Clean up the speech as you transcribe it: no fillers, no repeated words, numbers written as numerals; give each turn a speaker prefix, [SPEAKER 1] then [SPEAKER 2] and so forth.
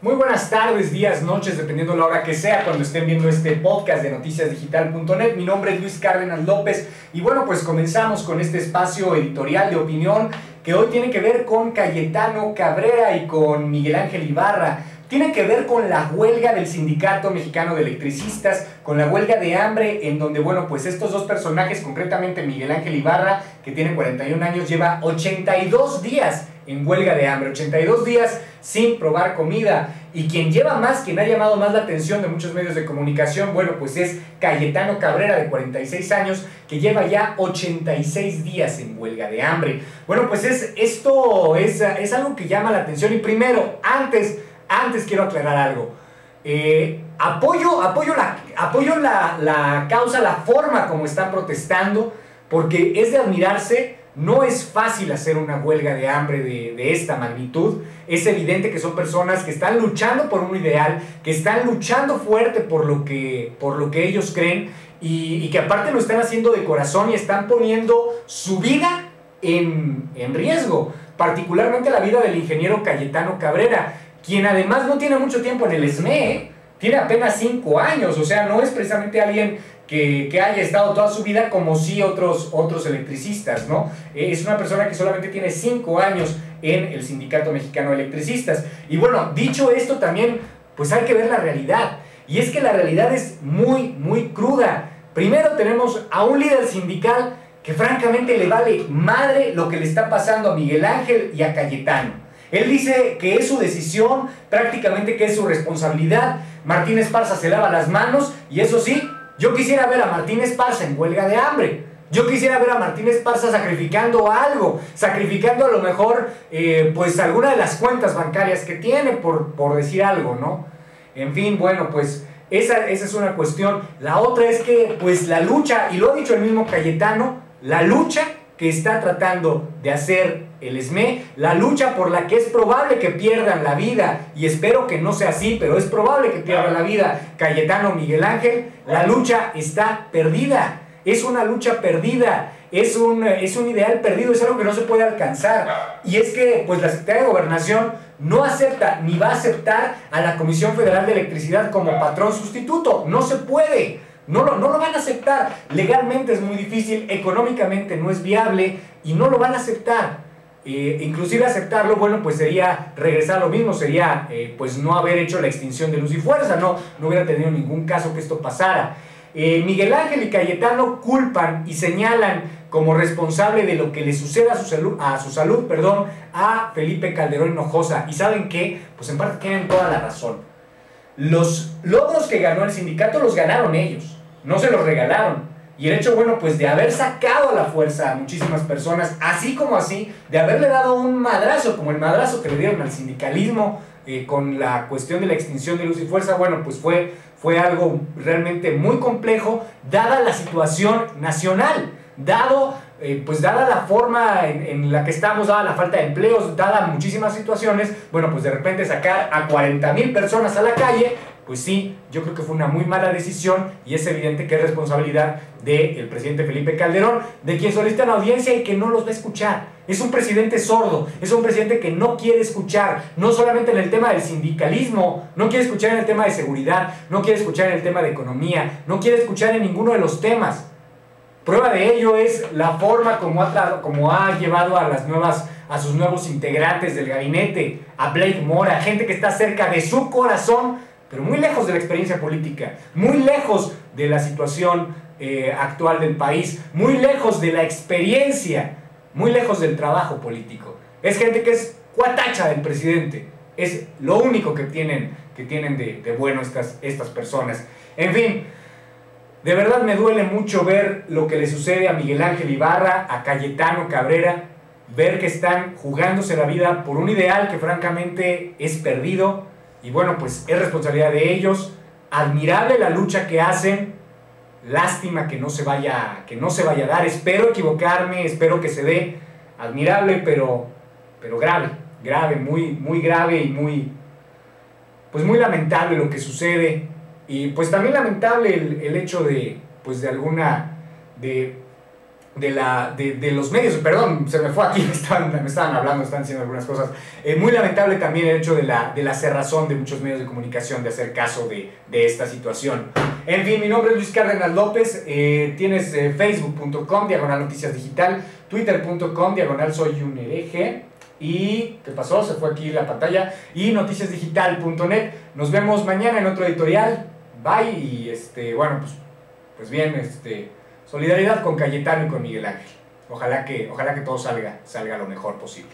[SPEAKER 1] Muy buenas tardes, días, noches, dependiendo la hora que sea cuando estén viendo este podcast de noticiasdigital.net. Mi nombre es Luis Cárdenas López y bueno, pues comenzamos con este espacio editorial de opinión que hoy tiene que ver con Cayetano Cabrera y con Miguel Ángel Ibarra. Tiene que ver con la huelga del Sindicato Mexicano de Electricistas, con la huelga de hambre, en donde, bueno, pues estos dos personajes, concretamente Miguel Ángel Ibarra, que tiene 41 años, lleva 82 días en huelga de hambre, 82 días sin probar comida. Y quien ha llamado más la atención de muchos medios de comunicación, bueno, pues es Cayetano Cabrera, de 46 años, que lleva ya 86 días en huelga de hambre. Bueno, pues esto es algo que llama la atención. Y primero, antes quiero aclarar algo. Apoyo la causa, la forma como están protestando, porque es de admirarse. No es fácil hacer una huelga de hambre de esta magnitud. Es evidente que son personas que están luchando por un ideal, que están luchando fuerte por lo que ellos creen y que aparte lo están haciendo de corazón y están poniendo su vida en riesgo, particularmente la vida del ingeniero Cayetano Cabrera, quien además no tiene mucho tiempo en el SME, tiene apenas 5 años, o sea, no es precisamente alguien que haya estado toda su vida como sí otros electricistas, ¿no? Es una persona que solamente tiene 5 años en el Sindicato Mexicano de Electricistas. Y bueno, dicho esto también, pues hay que ver la realidad. Y es que la realidad es muy, muy cruda. Primero tenemos a un líder sindical que francamente le vale madre lo que le está pasando a Miguel Ángel y a Cayetano. Él dice que es su decisión, prácticamente que es su responsabilidad. Martín Esparza se lava las manos y eso sí, yo quisiera ver a Martín Esparza en huelga de hambre. Yo quisiera ver a Martín Esparza sacrificando algo, sacrificando a lo mejor pues alguna de las cuentas bancarias que tiene, por decir algo, ¿no? En fin, bueno, pues esa es una cuestión. La otra es que pues la lucha, y lo ha dicho el mismo Cayetano, la lucha que está tratando de hacer el SME, la lucha por la que es probable que pierdan la vida, y espero que no sea así, pero es probable que pierdan la vida Cayetano, Miguel Ángel, la lucha está perdida, es una lucha perdida, es un ideal perdido, es algo que no se puede alcanzar, y es que pues la Secretaría de Gobernación no acepta ni va a aceptar a la Comisión Federal de Electricidad como patrón sustituto, no se puede. No lo van a aceptar, legalmente es muy difícil, económicamente no es viable y no lo van a aceptar. Inclusive aceptarlo, bueno, pues sería regresar a lo mismo, sería pues no haber hecho la extinción de Luz y Fuerza, no hubiera tenido ningún caso que esto pasara. Miguel Ángel y Cayetano culpan y señalan como responsable de lo que le suceda a su salud, a Felipe Calderón Hinojosa. ¿Y saben qué? Pues en parte tienen toda la razón. Los logros que ganó el sindicato los ganaron ellos, no se los regalaron. Y el hecho, bueno, pues de haber sacado a la fuerza a muchísimas personas, así como así, de haberle dado un madrazo, como el madrazo que le dieron al sindicalismo con la cuestión de la extinción de Luz y Fuerza, bueno, pues fue algo realmente muy complejo, dada la situación nacional, dada la forma en la que estamos, dada la falta de empleos, dada muchísimas situaciones, bueno, pues de repente sacar a 40,000 personas a la calle, pues sí, yo creo que fue una muy mala decisión y es evidente que es responsabilidad del presidente Felipe Calderón, de quien solicita la audiencia y que no los va a escuchar. Es un presidente sordo, es un presidente que no quiere escuchar, no solamente en el tema del sindicalismo, no quiere escuchar en el tema de seguridad, no quiere escuchar en el tema de economía, no quiere escuchar en ninguno de los temas. Prueba de ello es la forma como ha llevado a sus nuevos integrantes del gabinete, a Blake Mora, gente que está cerca de su corazón, pero muy lejos de la experiencia política, muy lejos de la situación actual del país, muy lejos de la experiencia, muy lejos del trabajo político. Es gente que es cuatacha del presidente, es lo único que tienen de bueno estas personas. En fin, de verdad me duele mucho ver lo que le sucede a Miguel Ángel Ibarra, a Cayetano Cabrera, ver que están jugándose la vida por un ideal que francamente es perdido, y bueno, pues es responsabilidad de ellos. Admirable la lucha que hacen, lástima que no se vaya a dar, espero equivocarme, espero que se dé, admirable pero grave, muy grave y muy lamentable lo que sucede. Y pues también lamentable el hecho de de los medios, perdón, se me fue aquí, me estaban hablando, estaban diciendo algunas cosas. Muy lamentable también el hecho de la cerrazón de muchos medios de comunicación de hacer caso de esta situación. En fin, mi nombre es Luis Cárdenas López, tienes facebook.com/noticias digital, twitter.com/soy un hereje. Y, ¿qué pasó? Se fue aquí la pantalla. Y noticiasdigital.net. Nos vemos mañana en otro editorial. Bye. Y bueno, pues bien, solidaridad con Cayetano y con Miguel Ángel. Ojalá que todo salga lo mejor posible.